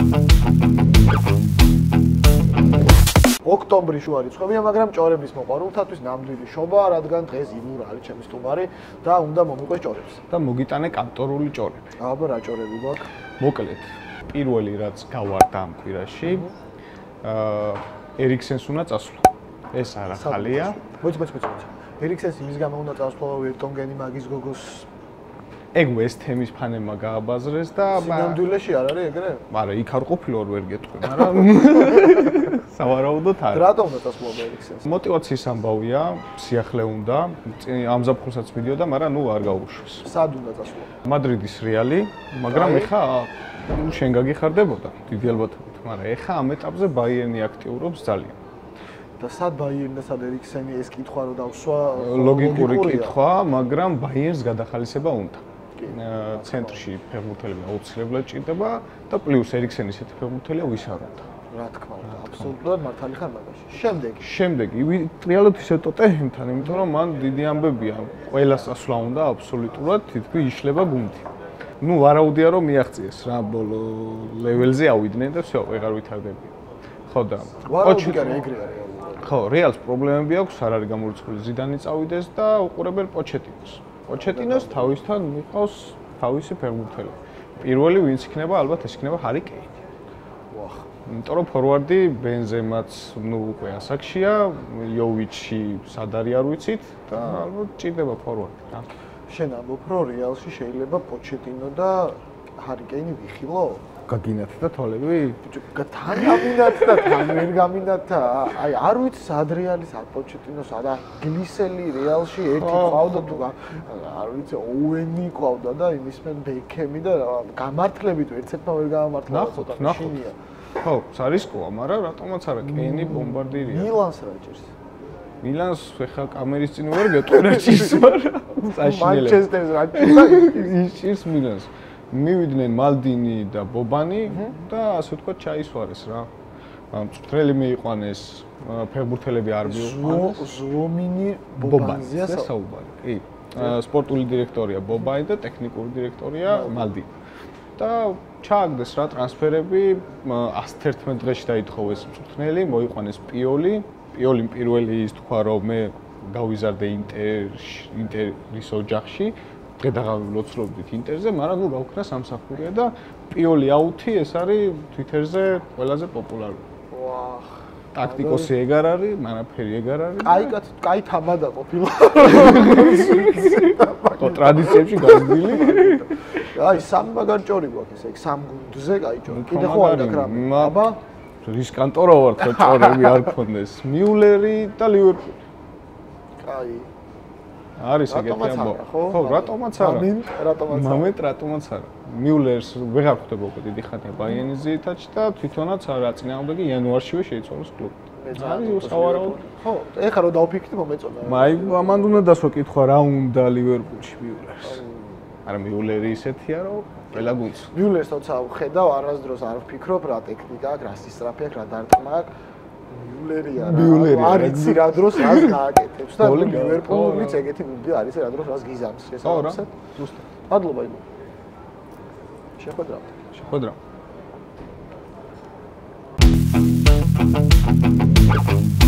ოქტომბრის შუა რიცხვებია, მაგრამ ჭორების მოყვარულთათვის ნამდვილი შობა, რადგან დღეს იმურ არის ჩემი სტუმარი და უნდა მომიყვეს ჭორებს. და მოგიტანე კანტორული ჭორები. აბა რა ჭორები გვაქვს? მოკლედ, პირველი რაც გავარდა ამ კვირაში, Ericsson-ს უნდა წასვლა. ეს არ ახალია. მოიცა. Ericsson-ს იმის გამო უნდა წასვლა, ვერტონგენი მაგის გოგოს ეგ ეს თემის ფანემა გააბაზრეს და ნამდვილეში არ არის ეგრე? მაგრამ იქ არ ყოფილა ვერ გეტყვი, მაგრამ სავარაუდოდ არის. რატომ უნდა წასვლა Ericsson-ს? მოტივაციის ამბავია, სიახლე უნდა, ამზაფხულსაც მიდიოდა, მაგრამ ნუ არ გაუშვეს. სად უნდა წასვლა? მადრიდის რეალი, მაგრამ ეხა შენ გაგიხარდებოდა დიდი ალბათობით, მაგრამ ეხა ამ ეტაპზე ბაიერნი აქტიურობს ძალიან. და სად ბაიერნი და სად Ericsson-ი ეს კითხვა რო დავსვა? ლოგიკური კითხვა, მაგრამ ბაიერნს გადახალისება უნდა. ცენტრში ფეხბურთელები აუცილებლად ჭირდება და პლუს Ericsson-ი ესეთი ფეხბურთელია ვის არ უნდა. რა თქმა უნდა, აბსოლუტურად მართალი ხარ მაგაში. შემდეგი რეალურად ისე ტოტენჰემთან, იმიტომ რომ მან დიდი ამბებია, ყველა სასვლა უნდა აბსოლუტურად თითქმის იშლება გუნდი. ნუ ვარაუდია რომ მიაღწიეს რა ბოლო ლეველზე ავიდნენ და всё, ვეღარ ვითარდებიან. ხო და ვარაუდი არ ეგრე არის. ხო, რეალს პრობლემები აქვს, არ არის გამორიცხული ზიდანი წავიდეს და უყურებენ პოჩეტინოს. პოჩეტინოს თავისთან მიყავს თავისი ფეხბურთელი. პირველი ვინც იქნება, ალბათ ეს იქნება ჰარი კეინი. ვახ. იმიტომ რომ ფორვარდი ბენზემაც ნუ უკვე ასაკშია, იოვიჩი სად არის არ ვიცით და ალბათ ჭირდება ფორვარდი რა. შენ ამბობ, რომ რეალში შეიძლება პოჩეტინო და ჰარი კეინი ვიხილო? გაგინათ და თვალები? თან გამინათ და თან ვერ გამინათ და აი არ ვიცი სად რეალის არ პოჩეტინო სადა გლისელი რეალში ერთი ყავდა თუ არ ვიცი ოუენი ყავდა და იმისმენ ბექემი და გამართლებით ერთერთმა ვერ გამართლა ცოტა შინია. ხო, სარისკოა, მაგრამ რატომაც არა კეინი ბომბარდირია. მილანს რა ჭირს? მილანს ხა კამერის წინ ვერ გეტყვი რა ჭირს, მაგრამ საშინელება. მანჩესტერს რა ჭირს? ის ჭირს მილანს. მივიდნენ მალდინი და ბობანი და ასე ვთქვათ ჩაისვარეს რა. მწვრთნელი მიიყვანეს, ფეხბურთელები არ მიიყვანეს. ზომინი ბობანზეა საუბარი. კი. სპორტული დირექტორია ბობანი და ტექნიკური დირექტორია მალდინი. და ჩააგდეს რა ტრანსფერები 111 დღეში დაითხოვეს მწვრთნელი, მოიყვანეს პიოლი. პიოლიმ პირველი ის თქვა რომ მე გავიზარდე ინტერის ოჯახში. დღე დაღავლოცლობდით ინტერზე, მაგრამ ნუ გავქნა სამსახურია და პიოლი აუთი ეს არის Twitter-ზე ყველაზე პოპულარული. ვახ. ტაქტიკოსი ეგ არ არის, მანაფერი ეგ არ არის. კაი თამადა ყოფილა. ხო, ტრადიციებში გაზრდილი. აი, სამ მაგარ ჭორი გვაქვს ესე, სამ გუნდზე კაი ჭორი. კიდე ხო არ გაქვს რამე. აბა, რის კანტორა ვარ ხო ჭორები არ ქონდეს. მიულერი და ლივერპული. კაი. არის ეგეთი ამბავი. ხო, რატომაც არა? მომენტ რატომაც არა? მიულერს ვეღარ ხვდება უკვე დიდი ხანია ბაიერნის ზეითაჩი და თვითონაც არა წინააღმდეგი იანვარშივე შეიცვალოს კლუბი. არის სავარაუდო. ხო, ეხლა რომ დავფიქრდი მომეწონა. მაი ამან უნდა დასვა კითხვა რა უნდა ლივერპულში მიულერს. არა მიულერი ისეთია რომ ყველა გუნდს. მიულერს თორსა ხედავ არასდროს არ ვფიქრობ რა ტექნიკა აქვს, რა სისწრაფე აქვს, რა დარტყმა აქვს. მიულერია. არ იცი რა დროს რას გააკეთებს და ლივერპულიც ეგეთი გუნდი არის რა დროს რას გიზამს შესაძლოა. ზუსტად. მადლობა იგო. შეხვედრა.